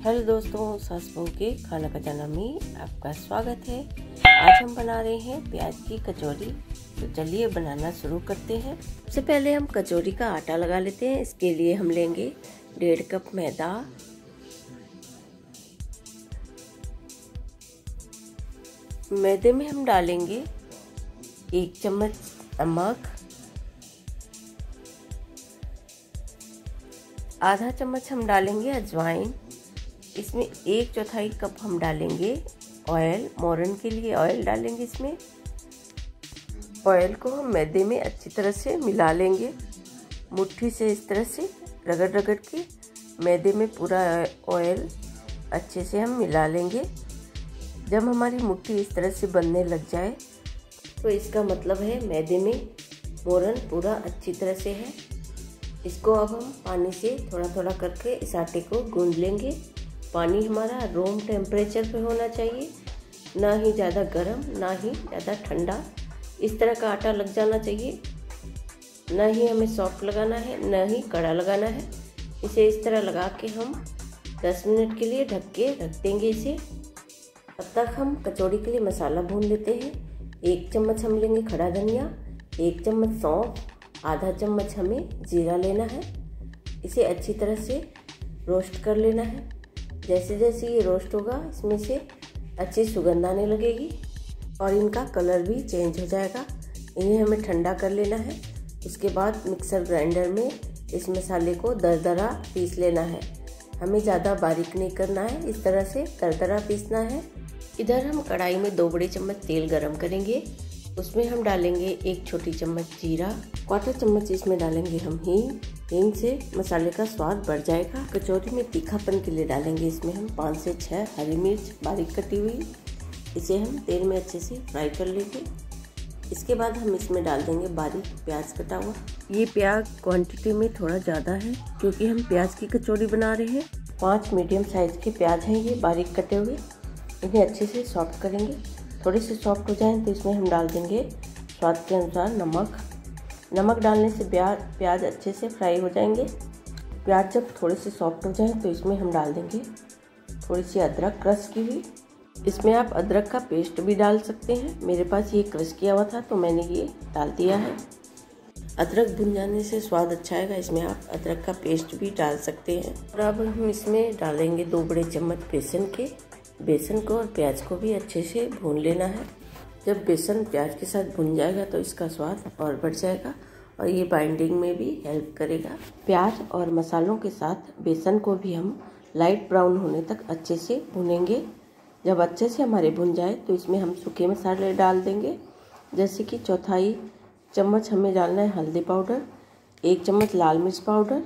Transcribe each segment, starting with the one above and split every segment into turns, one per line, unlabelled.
Hello दोस्तों, सास बहू के खाना का चैनल में आपका स्वागत है। आज हम बना रहे हैं प्याज की कचौरी। तो चलिए बनाना शुरू करते हैं। सबसे पहले हम कचौरी का आटा लगा लेते हैं। इसके लिए हम लेंगे 1.5 कप मैदा, मैदे में हम डालेंगे 1 चम्मच नमक, आधा चम्मच हम डालेंगे अजवाइन, इसमें 1/4 कप हम डालेंगे ऑयल, मोरन के लिए ऑयल डालेंगे। इसमें ऑयल को हम मैदे में अच्छी तरह से मिला लेंगे। मुट्ठी से इस तरह से रगड़ रगड़ के मैदे में पूरा ऑयल अच्छे से हम मिला लेंगे। जब हमारी मुट्ठी इस तरह से बनने लग जाए तो इसका मतलब है मैदे में मोरन पूरा अच्छी तरह से है। इसको अब हम पानी से थोड़ा थोड़ा करके इस आटे को गूंद लेंगे। पानी हमारा रूम टेम्परेचर पे होना चाहिए, ना ही ज़्यादा गर्म ना ही ज़्यादा ठंडा। इस तरह का आटा लग जाना चाहिए। ना ही हमें सॉफ्ट लगाना है ना ही कड़ा लगाना है। इसे इस तरह लगा के हम 10 मिनट के लिए ढक के रख देंगे इसे। अब तक हम कचौड़ी के लिए मसाला भून लेते हैं। 1 चम्मच हम लेंगे खड़ा धनिया, 1 चम्मच सौंफ, आधा चम्मच हमें जीरा लेना है। इसे अच्छी तरह से रोस्ट कर लेना है। जैसे जैसे ये रोस्ट होगा इसमें से अच्छी सुगंध आने लगेगी और इनका कलर भी चेंज हो जाएगा। इन्हें हमें ठंडा कर लेना है। उसके बाद मिक्सर ग्राइंडर में इस मसाले को दरदरा पीस लेना है। हमें ज़्यादा बारीक नहीं करना है, इस तरह से दरदरा पीसना है। इधर हम कढ़ाई में 2 बड़े चम्मच तेल गरम करेंगे। उसमें हम डालेंगे 1 छोटी चम्मच जीरा, 1/4 चम्मच इसमें डालेंगे हम हींग। हींग से मसाले का स्वाद बढ़ जाएगा। कचौरी में तीखापन के लिए डालेंगे इसमें हम 5 से 6 हरी मिर्च बारीक कटी हुई। इसे हम तेल में अच्छे से फ्राई कर लेंगे। इसके बाद हम इसमें डाल देंगे बारीक प्याज कटा हुआ। ये प्याज क्वांटिटी में थोड़ा ज़्यादा है क्योंकि हम प्याज की कचौरी बना रहे हैं। 5 मीडियम साइज के प्याज हैं ये बारीक कटे हुए। इन्हें अच्छे से सॉफ्ट करेंगे। थोड़े से सॉफ्ट हो जाएं तो इसमें हम डाल देंगे स्वाद के अनुसार नमक। नमक डालने से प्याज अच्छे से फ्राई हो जाएंगे। प्याज जब थोड़े से सॉफ्ट हो जाएं तो इसमें हम डाल देंगे थोड़ी सी अदरक क्रश की हुई। इसमें आप अदरक का पेस्ट भी डाल सकते हैं। मेरे पास ये क्रश किया हुआ था तो मैंने ये डाल दिया है। अदरक भुन जाने से स्वाद अच्छा आएगा। इसमें आप अदरक का पेस्ट भी डाल सकते हैं। और अब हम इसमें डालेंगे 2 बड़े चम्मच बेसन को और प्याज को भी अच्छे से भून लेना है। जब बेसन प्याज के साथ भुन जाएगा तो इसका स्वाद और बढ़ जाएगा और ये बाइंडिंग में भी हेल्प करेगा। प्याज और मसालों के साथ बेसन को भी हम लाइट ब्राउन होने तक अच्छे से भुनेंगे। जब अच्छे से हमारे भुन जाए तो इसमें हम सूखे मसाले डाल देंगे। जैसे कि 1/4 चम्मच हमें डालना है हल्दी पाउडर, 1 चम्मच लाल मिर्च पाउडर।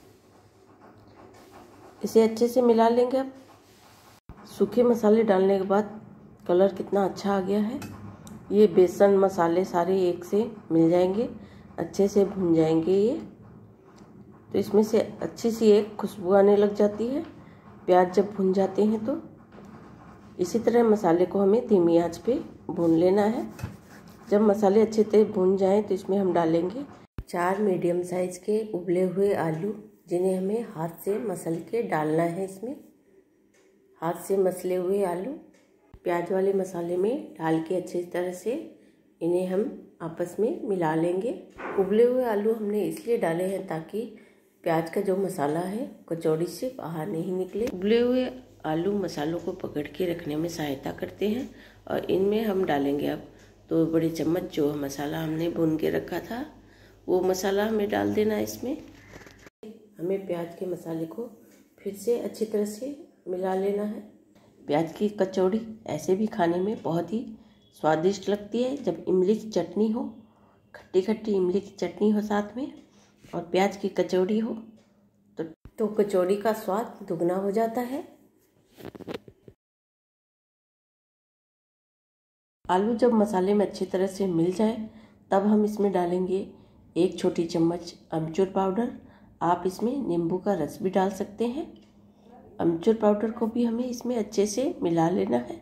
इसे अच्छे से मिला लेंगे। अब सूखे मसाले डालने के बाद कलर कितना अच्छा आ गया है। ये बेसन मसाले सारे एक से मिल जाएंगे, अच्छे से भुन जाएंगे ये। तो इसमें से अच्छी सी एक खुशबू आने लग जाती है प्याज जब भुन जाते हैं तो। इसी तरह मसाले को हमें धीमी आंच पे भून लेना है। जब मसाले अच्छे से भुन जाएं तो इसमें हम डालेंगे 4 मीडियम साइज के उबले हुए आलू, जिन्हें हमें हाथ से मसल के डालना है। इसमें हाथ से मसले हुए आलू प्याज वाले मसाले में डाल के अच्छी तरह से इन्हें हम आपस में मिला लेंगे। उबले हुए आलू हमने इसलिए डाले हैं ताकि प्याज का जो मसाला है कचौड़ी से बाहर नहीं निकले। उबले हुए आलू मसालों को पकड़ के रखने में सहायता करते हैं। और इनमें हम डालेंगे अब 2 बड़े चम्मच जो मसाला हमने भून के रखा था वो मसाला हमें डाल देना है इसमें। हमें प्याज के मसाले को फिर से अच्छी तरह से मिला लेना है। प्याज की कचौड़ी ऐसे भी खाने में बहुत ही स्वादिष्ट लगती है जब इमली की चटनी हो, खट्टी खट्टी इमली की चटनी हो साथ में और प्याज की कचौड़ी हो तो कचौड़ी का स्वाद दुगना हो जाता है। आलू जब मसाले में अच्छी तरह से मिल जाए तब हम इसमें डालेंगे 1 छोटी चम्मच अमचूर पाउडर। आप इसमें नींबू का रस भी डाल सकते हैं। अमचूर पाउडर को भी हमें इसमें अच्छे से मिला लेना है।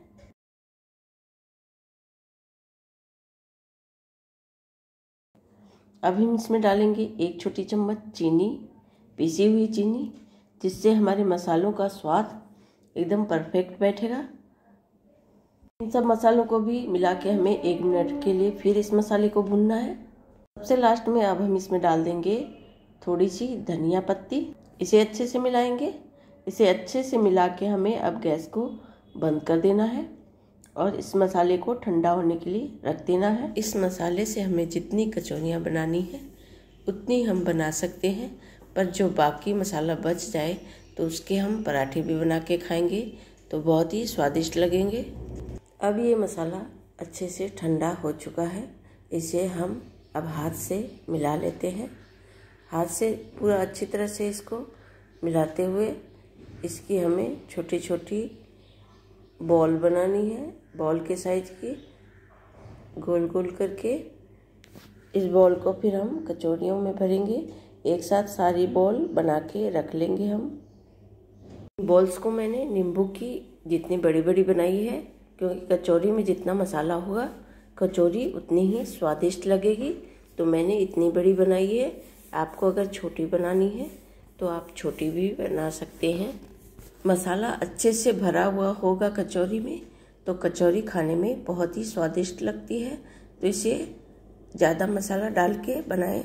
अब हम इसमें डालेंगे 1 छोटी चम्मच चीनी, पिसी हुई चीनी, जिससे हमारे मसालों का स्वाद एकदम परफेक्ट बैठेगा। इन सब मसालों को भी मिला के हमें 1 मिनट के लिए फिर इस मसाले को भूनना है। सबसे लास्ट में अब हम इसमें डाल देंगे थोड़ी सी धनिया पत्ती। इसे अच्छे से मिलाएंगे। इसे अच्छे से मिला के हमें अब गैस को बंद कर देना है और इस मसाले को ठंडा होने के लिए रख देना है। इस मसाले से हमें जितनी कचौरियाँ बनानी है उतनी हम बना सकते हैं, पर जो बाकी मसाला बच जाए तो उसके हम पराठे भी बना के खाएंगे तो बहुत ही स्वादिष्ट लगेंगे। अब ये मसाला अच्छे से ठंडा हो चुका है। इसे हम अब हाथ से मिला लेते हैं। हाथ से पूरा अच्छी तरह से इसको मिलाते हुए इसकी हमें छोटी छोटी बॉल बनानी है। बॉल के साइज की गोल गोल करके इस बॉल को फिर हम कचौरियों में भरेंगे। एक साथ सारी बॉल बना के रख लेंगे हम। बॉल्स को मैंने नींबू की जितनी बड़ी बड़ी बनाई है, क्योंकि कचौरी में जितना मसाला होगा कचौरी उतनी ही स्वादिष्ट लगेगी, तो मैंने इतनी बड़ी बनाई है। आपको अगर छोटी बनानी है तो आप छोटी भी बना सकते हैं। मसाला अच्छे से भरा हुआ होगा कचौरी में तो कचौरी खाने में बहुत ही स्वादिष्ट लगती है, तो इसे ज़्यादा मसाला डाल के बनाएं।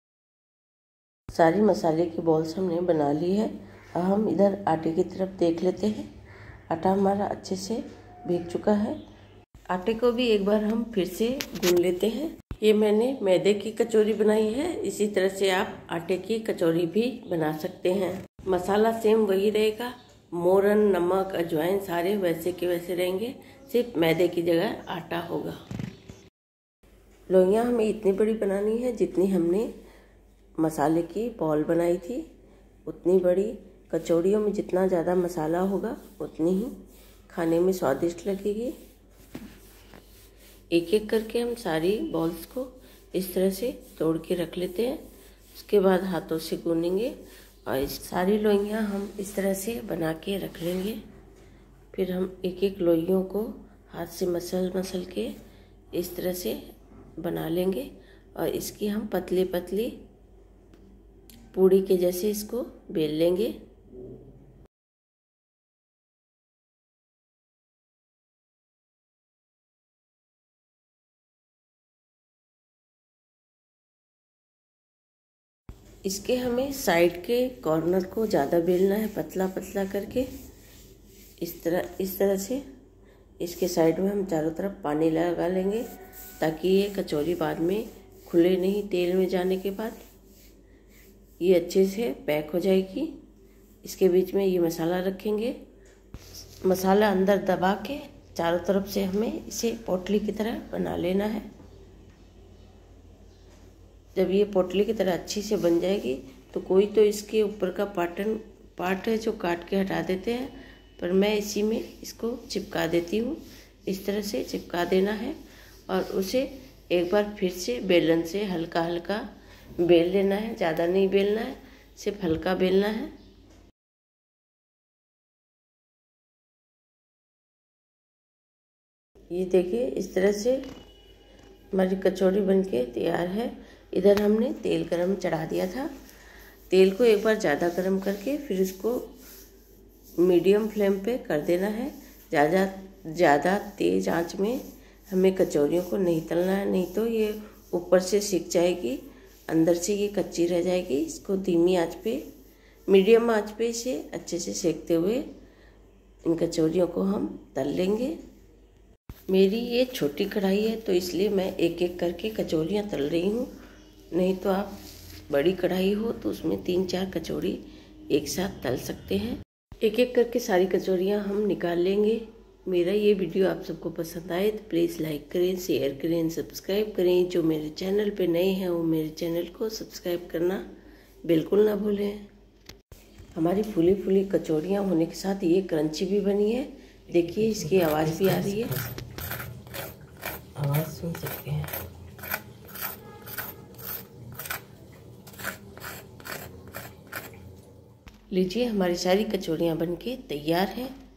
सारी मसाले की बॉल्स हमने बना ली है। अब हम इधर आटे की तरफ देख लेते हैं। आटा हमारा अच्छे से भीग चुका है। आटे को भी एक बार हम फिर से गूंद लेते हैं। ये मैंने मैदे की कचौरी बनाई है। इसी तरह से आप आटे की कचौरी भी बना सकते हैं। मसाला सेम वही रहेगा। मोरन, नमक, अजवाइन सारे वैसे के वैसे रहेंगे, सिर्फ मैदे की जगह आटा होगा। लोइयाँ हमें इतनी बड़ी बनानी है जितनी हमने मसाले की बॉल बनाई थी, उतनी बड़ी। कचौड़ियों में जितना ज़्यादा मसाला होगा उतनी ही खाने में स्वादिष्ट लगेगी। एक एक करके हम सारी बॉल्स को इस तरह से तोड़ के रख लेते हैं। उसके बाद हाथों से गूंदेंगे और इस सारी लोइयाँ हम इस तरह से बना के रख लेंगे। फिर हम एक एक लोइयों को हाथ से मसल मसल के इस तरह से बना लेंगे और इसकी हम पतली पतली पूड़ी के जैसे इसको बेल लेंगे। इसके हमें साइड के कॉर्नर को ज़्यादा बेलना है, पतला पतला करके इस तरह से। इसके साइड में हम चारों तरफ पानी लगा लेंगे ताकि ये कचौरी बाद में खुले नहीं। तेल में जाने के बाद ये अच्छे से पैक हो जाएगी। इसके बीच में ये मसाला रखेंगे। मसाला अंदर दबा के चारों तरफ से हमें इसे पोटली की तरह बना लेना है। जब ये पोटली की तरह अच्छी से बन जाएगी तो कोई तो इसके ऊपर का पार्ट है जो काट के हटा देते हैं, पर मैं इसी में इसको चिपका देती हूँ। इस तरह से चिपका देना है और उसे एक बार फिर से बेलन से हल्का हल्का बेल लेना है। ज़्यादा नहीं बेलना है, सिर्फ हल्का बेलना है। ये देखिए इस तरह से हमारी कचौड़ी बनके तैयार है। इधर हमने तेल गरम चढ़ा दिया था। तेल को एक बार ज़्यादा गरम करके फिर इसको मीडियम फ्लेम पे कर देना है। ज़्यादा तेज़ आंच में हमें कचौरियों को नहीं तलना है, नहीं तो ये ऊपर से सिक जाएगी, अंदर से ये कच्ची रह जाएगी। इसको धीमी आंच पे, मीडियम आंच पे इसे अच्छे से सेकते हुए इन कचौरियों को हम तल लेंगे। मेरी ये छोटी कढ़ाई है तो इसलिए मैं एक एक करके कचौरियाँ तल रही हूँ, नहीं तो आप बड़ी कढ़ाई हो तो उसमें 3-4 कचौरी एक साथ तल सकते हैं। एक एक करके सारी कचौरियाँ हम निकाल लेंगे। मेरा ये वीडियो आप सबको पसंद आए तो प्लीज़ लाइक करें, शेयर करें, सब्सक्राइब करें। जो मेरे चैनल पे नए हैं वो मेरे चैनल को सब्सक्राइब करना बिल्कुल ना भूलें। हमारी फूली फूली कचौरियाँ होने के साथ ये क्रंची भी बनी है। देखिए इसकी आवाज़ भी आ रही है, आवाज़ सुन सकते हैं। लीजिए हमारी सारी कचौरियाँ बनके तैयार हैं।